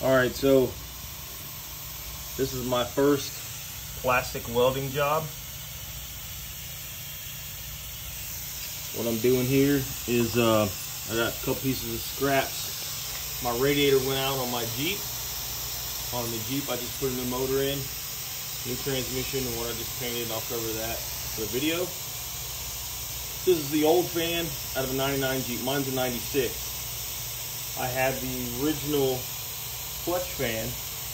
Alright, so this is my first plastic welding job. What I'm doing here is I got a couple pieces of scraps. My radiator went out on my Jeep. On the Jeep, I just put a new motor in, new transmission, and what I just painted, I'll cover that for the video. This is the old fan out of a 99 Jeep. Mine's a 96. I have the original clutch fan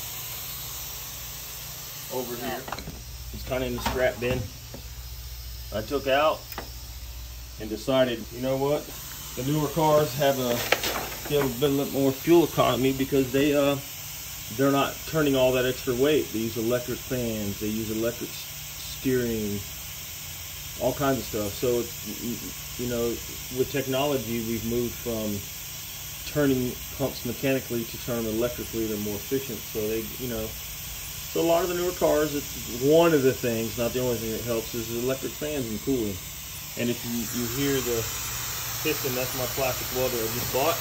over here. It's kind of in the scrap bin. I took out and decided, you know what? The newer cars have a bit more fuel economy because they're not turning all that extra weight. They use electric fans. They use electric steering, all kinds of stuff. So, you know, with technology, we've moved from turning pumps mechanically to turn them electrically. They're more efficient. So they, you know, so a lot of the newer cars, it's one of the things, not the only thing that helps, is the electric fans and cooling. And if you hear the piston, that's my plastic welder I just bought.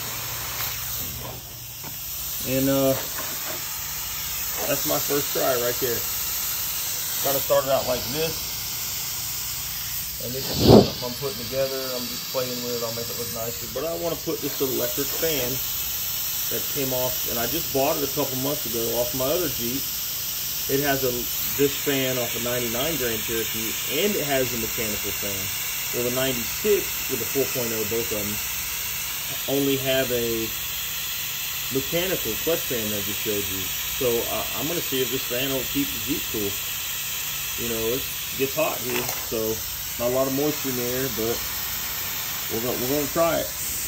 And that's my first try right there. Kind of started out like this. And this is something I'm putting together. I'm just playing with it. I'll make it look nicer. But I want to put this electric fan that came off, and I just bought it a couple months ago off my other Jeep. It has this fan off a 99 Grand Cherokee, and it has a mechanical fan. Well, the 96 with the 4.0, both of them, only have a mechanical clutch fan that I just showed you. So I'm going to see if this fan will keep the Jeep cool. You know, it gets hot here, so not a lot of moisture in the air, but we're going to try it.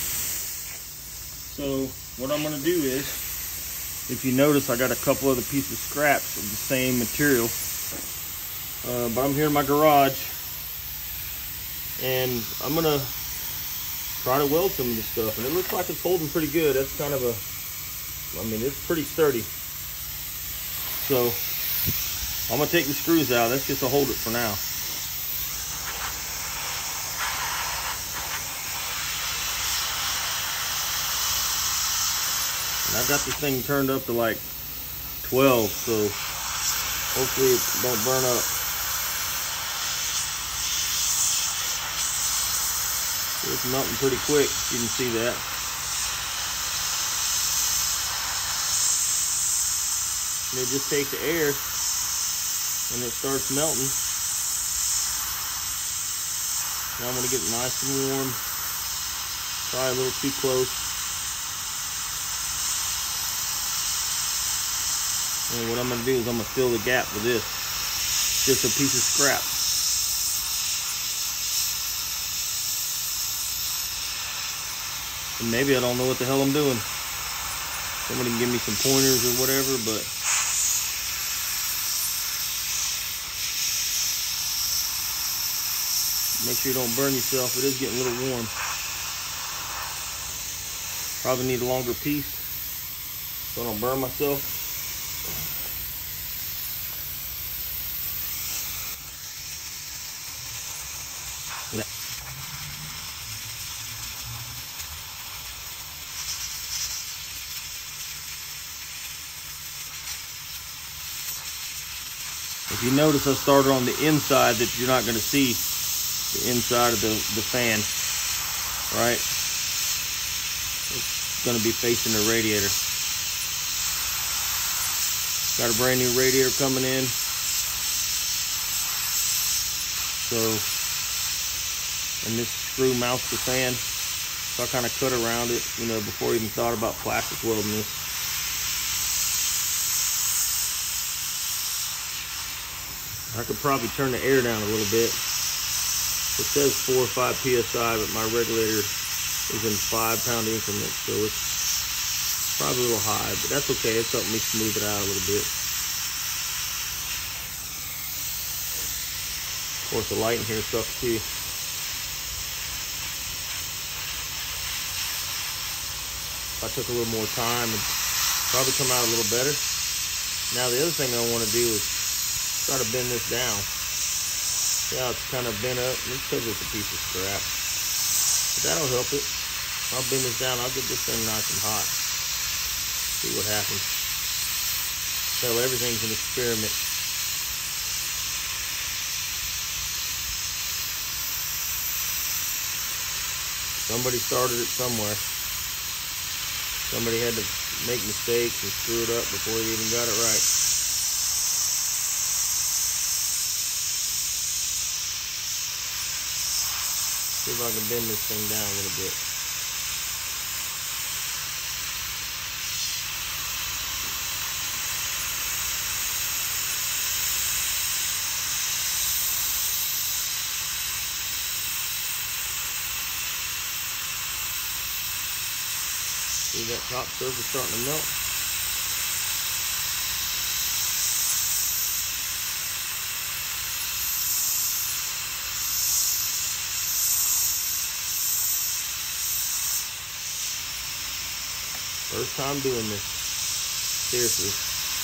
So what I'm going to do is, if you notice, I got a couple other pieces of scraps of the same material. But I'm here in my garage, and I'm going to try to weld some of this stuff. And it looks like it's holding pretty good. That's kind of I mean, it's pretty sturdy. So I'm going to take the screws out. That's just to hold it for now. And I got this thing turned up to like 12, so hopefully it don't burn up. It's melting pretty quick, you can see that. And it just takes the air and it starts melting. Now I'm going to get it nice and warm. Probably a little too close. And what I'm going to do is I'm going to fill the gap with this. Just a piece of scrap. And maybe I don't know what the hell I'm doing. Somebody can give me some pointers or whatever, but make sure you don't burn yourself. It is getting a little warm. Probably need a longer piece so I don't burn myself. If you notice, I started on the inside that you're not going to see the inside of the fan, right? It's going to be facing the radiator. Got a brand new radiator coming in. So, and this screw mounts the fan. So I kind of cut around it, you know, before I even thought about plastic welding this. I could probably turn the air down a little bit. It says 4 or 5 PSI, but my regulator is in 5-pound increments, so it's probably a little high, but that's okay. It's helping me smooth it out a little bit. Of course, the light in here sucks too. If I took a little more time, it'd probably come out a little better. Now, the other thing I want to do is try to bend this down. Yeah, it's kind of bent up. It's because it's a piece of scrap. But that'll help it. I'll bend this down. I'll get this thing nice and hot. See what happens. Hell, everything's an experiment. Somebody started it somewhere. Somebody had to make mistakes and screw it up before they even got it right. See if I can bend this thing down a little bit. See that top surface starting to melt? First time doing this, seriously.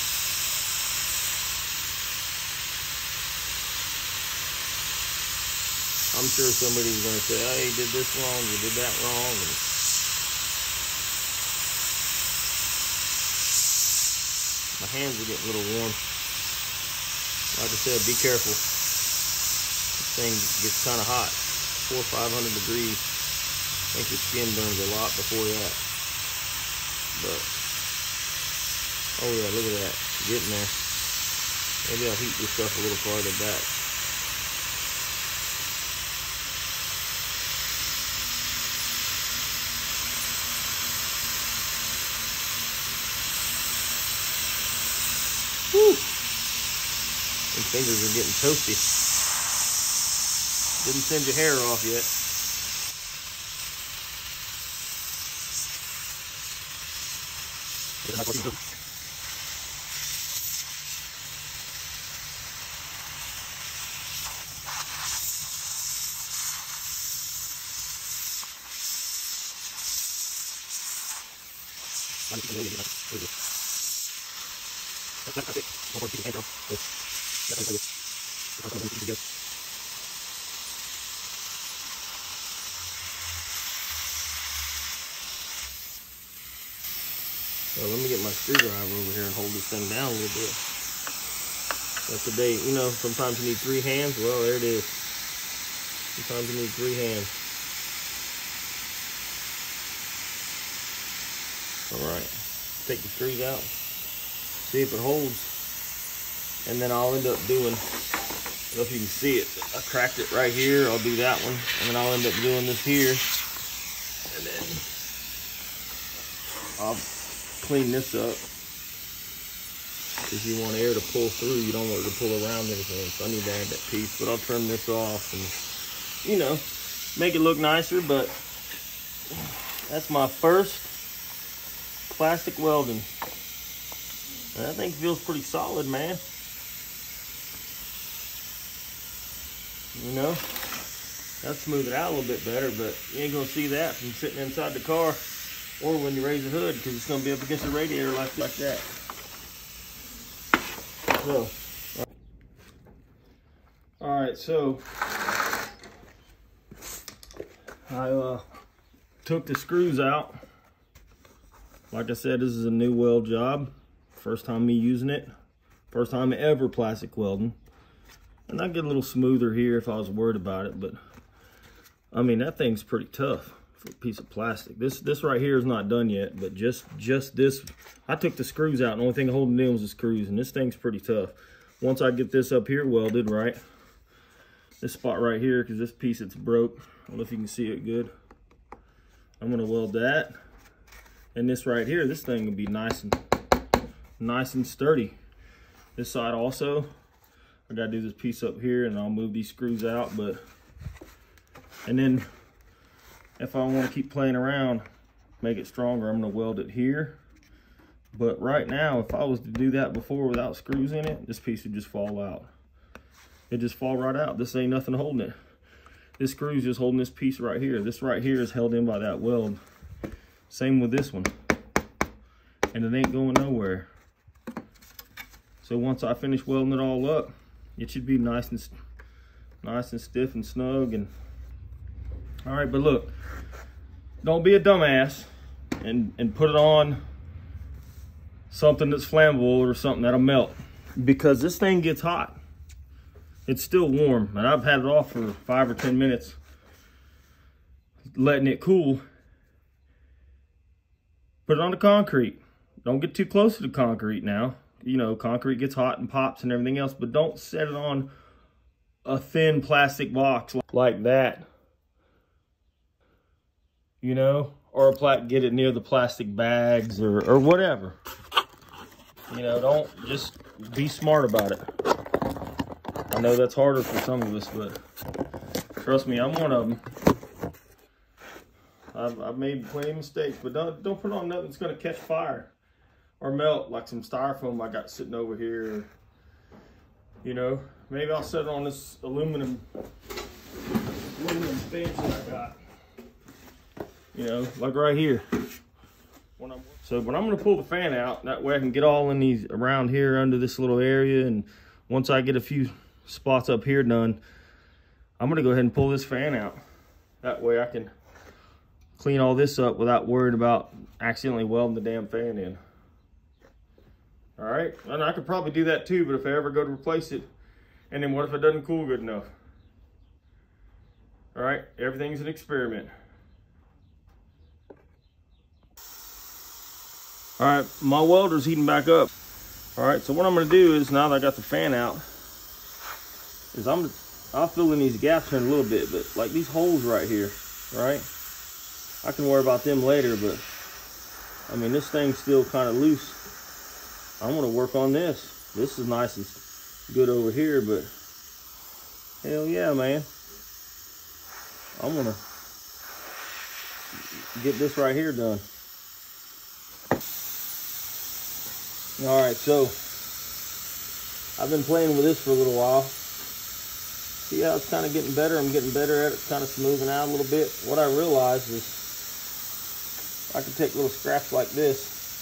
I'm sure somebody's gonna say, oh, you did this wrong, you did that wrong. And my hands are getting a little warm. Like I said, be careful. This thing gets kind of hot, 400 or 500 degrees. I think your skin burns a lot before that. But, oh yeah, look at that, getting there. Maybe I'll heat this stuff a little farther back. Whew. Them fingers are getting toasty. Didn't send your hair off yet. So let me get my screwdriver over here and hold this thing down a little bit. That's the day, you know, sometimes you need 3 hands. Well, there it is. Sometimes you need 3 hands. All right, take the screws out, see if it holds, and then I'll end up doing, I don't know if you can see it, I cracked it right here. I'll do that one, and then I'll end up doing this here, and then I'll clean this up, because you want air to pull through. You don't want it to pull around anything, so I need to add that piece. But I'll trim this off and, you know, make it look nicer. But that's my first plastic welding, and that thing feels pretty solid, man. You know, that'll smooth it out a little bit better, but you ain't gonna see that from sitting inside the car or when you raise the hood, because it's gonna be up against the radiator like that. So, all right, so I took the screws out. Like I said, this is a new weld job. First time me using it. First time ever plastic welding. And I get a little smoother here if I was worried about it, but I mean, that thing's pretty tough for a piece of plastic. This right here is not done yet, but just this, I took the screws out, and the only thing holding it in was the screws, and this thing's pretty tough. Once I get this up here welded, right, this spot right here, because this piece, it's broke. I don't know if you can see it good. I'm gonna weld that. And this right here, this thing will be nice and sturdy. This side also, I gotta do this piece up here, and I'll move these screws out. And then if I want to keep playing around, make it stronger, I'm gonna weld it here. But right now, if I was to do that before without screws in it, this piece would just fall out. It'd just fall right out. This ain't nothing holding it. This screw's just holding this piece right here. This right here is held in by that weld. Same with this one. And it ain't going nowhere. So once I finish welding it all up, it should be nice and stiff and snug. And all right, but look, don't be a dumbass and put it on something that's flammable or something that'll melt, because this thing gets hot. It's still warm, and I've had it off for 5 or 10 minutes, letting it cool. Put it on the concrete. Don't get too close to the concrete now. You know, concrete gets hot and pops and everything else, but don't set it on a thin plastic box like that. You know, or get it near the plastic bags or whatever. You know, don't, just be smart about it. I know that's harder for some of us, but trust me, I'm one of them. I've made plenty of mistakes, but don't put on nothing that's gonna catch fire or melt, like some styrofoam I got sitting over here. You know, maybe I'll set it on this aluminum bench that I got. You know, like right here. So when I'm gonna pull the fan out, that way I can get all in these around here under this little area, and once I get a few spots up here done, I'm gonna go ahead and pull this fan out. That way I can clean all this up without worrying about accidentally welding the damn fan in. All right, and I could probably do that too, but if I ever go to replace it, and then what if it doesn't cool good enough? All right, everything's an experiment. All right, my welder's heating back up. All right, so what I'm gonna do is, now that I got the fan out, is I'll fill in these gaps here in a little bit, but like these holes right here, right? I can worry about them later, but I mean, this thing's still kind of loose. I'm gonna work on this. This is nice and good over here, but hell yeah, man. I'm gonna get this right here done. All right, so I've been playing with this for a little while. See how it's kind of getting better? I'm getting better at it, kind of smoothing out a little bit. What I realized is I can take little scraps like this,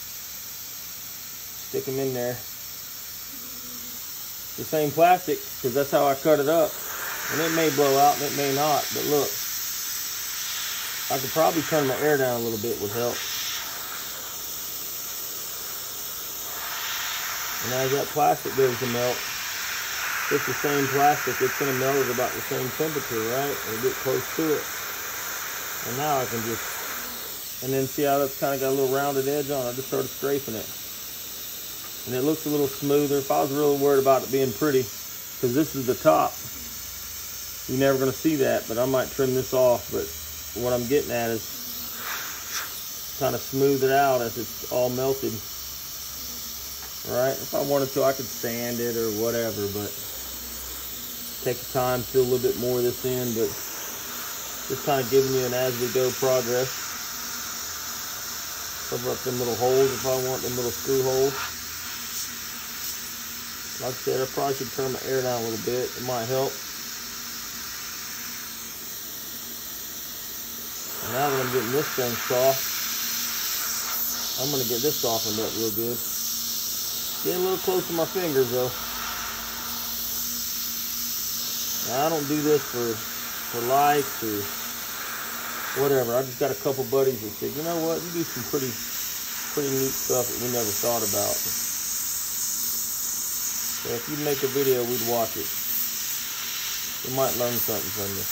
stick them in there. The same plastic, because that's how I cut it up. And it may blow out and it may not, but look. I could probably turn my air down a little bit, would help. And as that plastic goes to melt, it's the same plastic, it's gonna melt at about the same temperature, right? It'll get close to it. And now I can just, and then see how that's kind of got a little rounded edge on it. I just started scraping it. And it looks a little smoother. If I was really worried about it being pretty, because this is the top, you're never gonna see that, but I might trim this off. But what I'm getting at is kind of smooth it out as it's all melted. Right? If I wanted to, I could sand it or whatever, but take the time, fill a little bit more of this in, but just kind of giving you an as-we-go progress. Cover up them little holes if I want, them little screw holes. Like I said, I probably should turn my air down a little bit. It might help. And now that I'm getting this thing soft, I'm going to get this softened up real good. Getting a little close to my fingers though. Now, I don't do this for likes or whatever. I just got a couple buddies that said, you know what, you do some pretty neat stuff that we never thought about. So if you make a video, we'd watch it. We might learn something from you.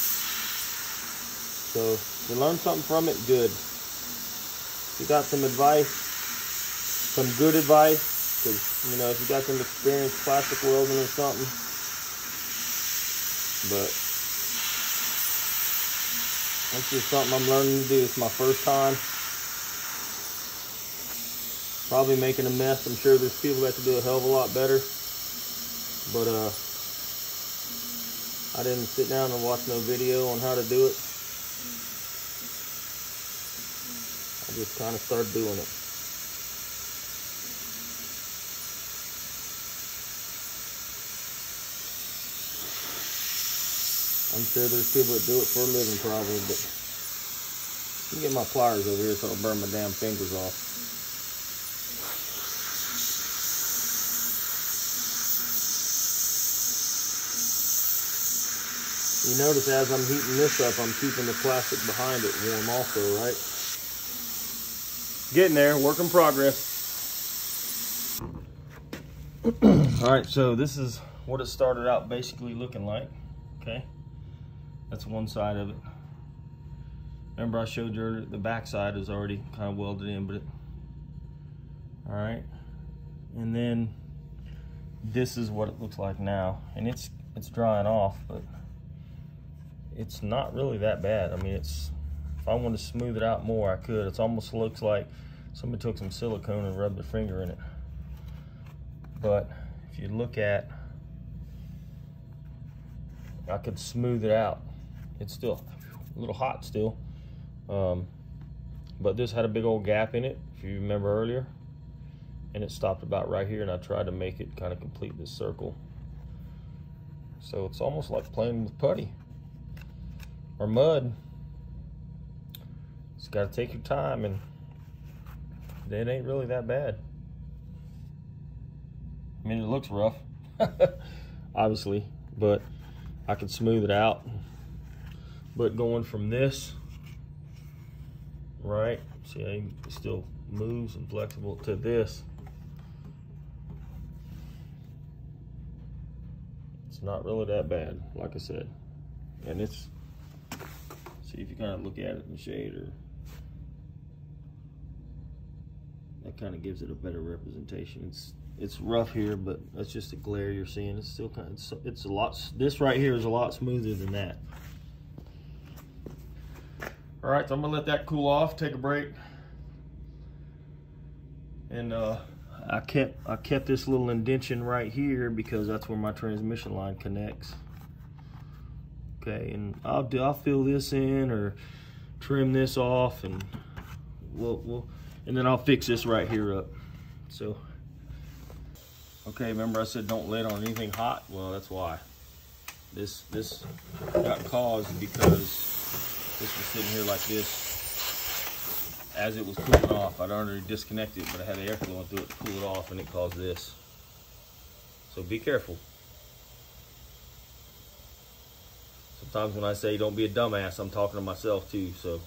So if you learn something from it, good. If you got some advice, some good advice, because, you know, if you got some experience plastic welding or something, but that's just something I'm learning to do. It's my first time. Probably making a mess. I'm sure there's people that can do a hell of a lot better. But I didn't sit down and watch no video on how to do it. I just kind of started doing it. I'm sure there's people that do it for a living probably, but let me get my pliers over here so I don't burn my damn fingers off. You notice as I'm heating this up, I'm keeping the plastic behind it warm also, right? Getting there, work in progress. All right, so this is what it started out basically looking like. Okay, that's one side of it. Remember I showed you earlier, the back side is already kind of welded in, but all right. And then this is what it looks like now, and it's drying off, but it's not really that bad. I mean, if I wanted to smooth it out more, I could. It almost looks like somebody took some silicone and rubbed their finger in it. But if you look at, I could smooth it out. It's still a little hot still. But this had a big old gap in it, if you remember earlier. And it stopped about right here, and I tried to make it kind of complete this circle. So it's almost like playing with putty or mud. Just got to take your time, and it ain't really that bad. I mean, it looks rough, obviously, but I can smooth it out. But going from this, right, see, it still moves and flexible, to this, it's not really that bad, like I said. And it's, see if you kind of look at it in the shade, or that kind of gives it a better representation. It's rough here, but that's just the glare you're seeing. It's still kind of, it's a lot, this right here is a lot smoother than that. All right, so I'm gonna let that cool off, take a break. And I kept this little indentation right here because that's where my transmission line connects. Okay, and I'll fill this in or trim this off, and and then I'll fix this right here up. So, okay, remember I said don't lay it on anything hot? Well, that's why. This got caused because this was sitting here like this as it was cooling off. I'd already disconnected it, but I had air flowing through it to cool it off, and it caused this. So be careful. Sometimes when I say don't be a dumbass, I'm talking to myself too. So,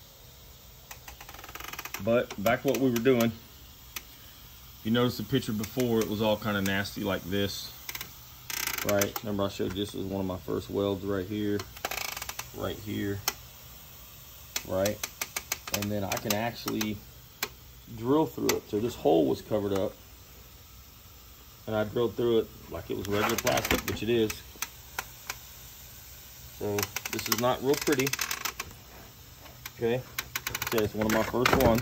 but back to what we were doing. You noticed the picture before, it was all kind of nasty like this, right? Remember I showed you this was one of my first welds right here, right here, right? And then I can actually drill through it. So this hole was covered up, and I drilled through it like it was regular plastic, which it is. So this is not real pretty. Okay, so it's one of my first ones.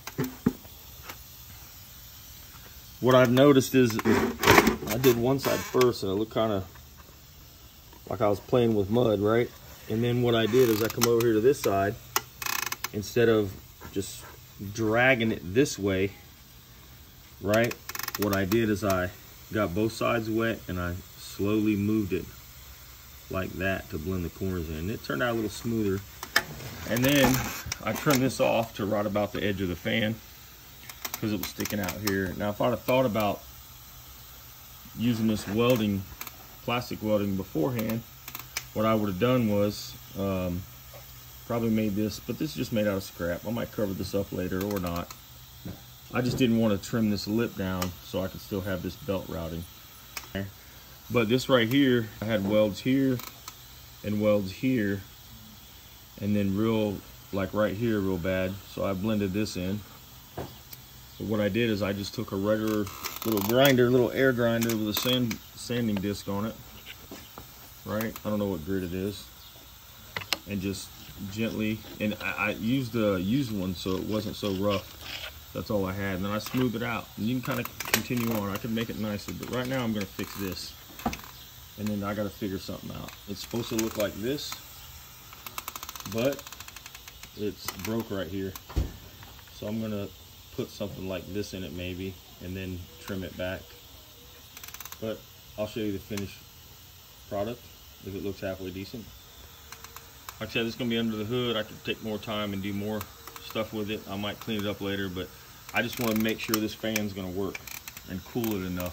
What I've noticed is I did one side first, and it looked kind of like I was playing with mud, right? And then what I did is I come over here to this side. Instead of just dragging it this way, right, what I did is I got both sides wet, and I slowly moved it like that to blend the corners in. It turned out a little smoother. And then I trimmed this off to right about the edge of the fan because it was sticking out here. Now, if I'd have thought about using this welding, plastic welding beforehand, what I would have done was probably made this, but this is just made out of scrap. I might cover this up later or not. I just didn't want to trim this lip down so I could still have this belt routing. But this right here, I had welds here and welds here, and then like right here real bad, so I blended this in. But what I did is I just took a regular little grinder, little air grinder with a sanding disc on it, right? I don't know what grit it is, and just gently, and I used a used one so it wasn't so rough. That's all I had, and then I smoothed it out. And you can kind of continue on. I could make it nicer, but right now I'm going to fix this, and then I got to figure something out. It's supposed to look like this, but it's broke right here, so I'm going to put something like this in it maybe, and then trim it back. But I'll show you the finished product if it looks halfway decent. Like I said, it's going to be under the hood. I could take more time and do more stuff with it. I might clean it up later, but I just want to make sure this fan's going to work and cool it enough.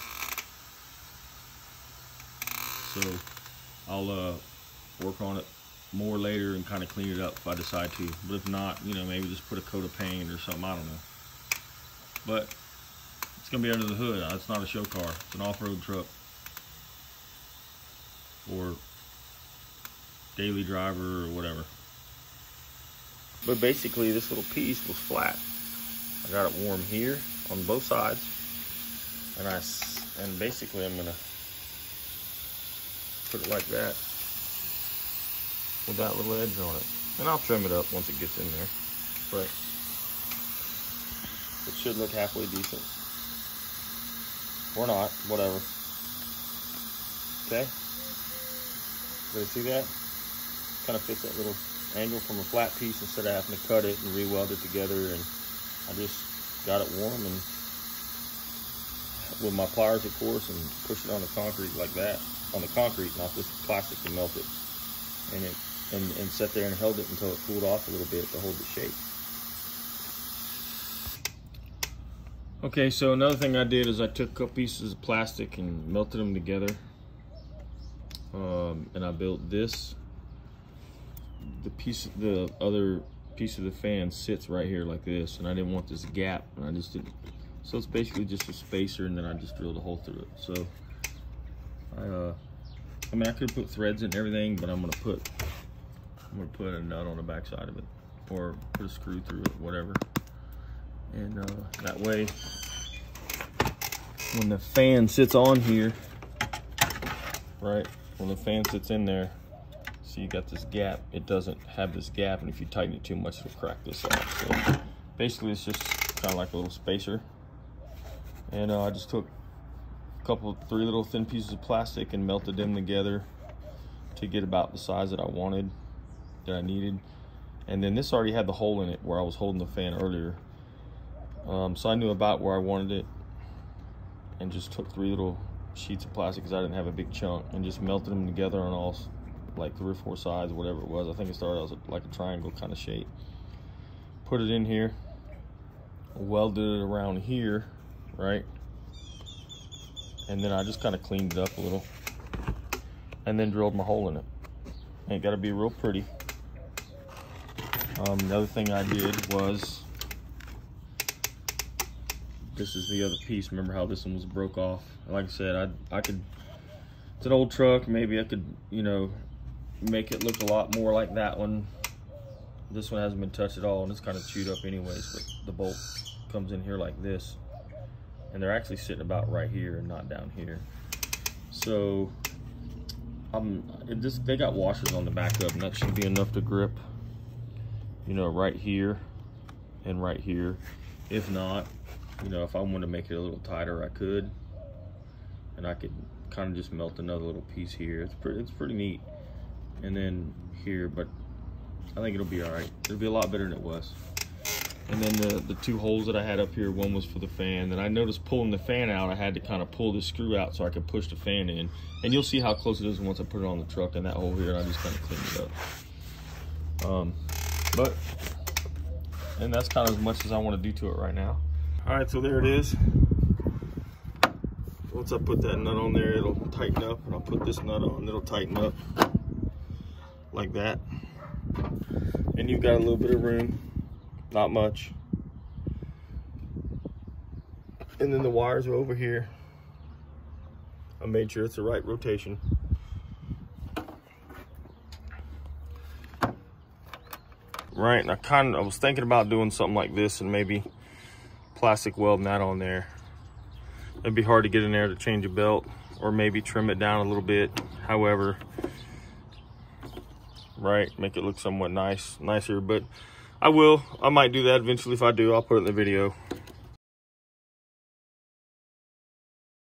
So I'll work on it more later and kind of clean it up if I decide to. But if not, you know, maybe just put a coat of paint or something. I don't know. But it's gonna be under the hood. It's not a show car. It's an off-road truck or daily driver or whatever. But basically, this little piece was flat. I got it warm here on both sides, and basically I'm gonna put it like that with that little edge on it, and I'll trim it up once it gets in there. But it should look halfway decent, or not, whatever. Okay, ready to see that? Kind of fits that little angle from a flat piece instead of having to cut it and re-weld it together. And I just got it warm and with my pliers, of course, and push it on the concrete like that, on the concrete, not this plastic, to melt it. And sat there and held it until it cooled off a little bit to hold the shape. Okay, so another thing I did is I took a couple pieces of plastic and melted them together. And I built this. The other piece of the fan sits right here like this, and I didn't want this gap, and I just didn't. So it's basically just a spacer, and then I just drilled a hole through it. So I mean, I could put threads in and everything, but I'm gonna put a nut on the back side of it, or put a screw through it, whatever. And that way, when the fan sits on here, right, when the fan sits in there, so you got this gap, it doesn't have this gap, and if you tighten it too much, it'll crack this off. So basically, it's just kind of like a little spacer. And I just took three little thin pieces of plastic and melted them together to get about the size that I needed. And then this already had the hole in it where I was holding the fan earlier. So I knew about where I wanted it, and just took 3 little sheets of plastic because I didn't have a big chunk, and just melted them together on all, like 3 or 4 sides, whatever it was. I think it started out like a triangle kind of shape. Put it in here, welded it around here, right? And then I just kind of cleaned it up a little, and then drilled my hole in it. Ain't got to be real pretty. Another thing I did was, this is the other piece. Remember how this one was broke off? Like I said, I could, it's an old truck, maybe I could, you know, make it look a lot more like that one. This one hasn't been touched at all, and it's kind of chewed up anyways, but the bolt comes in here like this, and they're actually sitting about right here and not down here. So they got washers on the back of them. That should be enough to grip, you know, right here and right here. If not, you know, if I want to make it a little tighter, I could, and I could kind of just melt another little piece here. It's pretty neat. And then here, but I think it'll be all right. It'll be a lot better than it was. And then the 2 holes that I had up here, one was for the fan. Then I noticed pulling the fan out, I had to kind of pull this screw out so I could push the fan in. And you'll see how close it is once I put it on the truck. And that hole here, I just kind of cleaned it up. And that's kind of as much as I want to do to it right now. All right, so there it is. Once I put that nut on there, it'll tighten up, and I'll put this nut on, it'll tighten up like that. And you've got a little bit of room, not much. And then the wires are over here. I made sure it's the right rotation. Right, and I was thinking about doing something like this and maybe plastic welding that on there. It'd be hard to get in there to change a belt, or maybe trim it down a little bit. However, right, make it look somewhat nicer. But I might do that eventually. If I do, I'll put it in the video.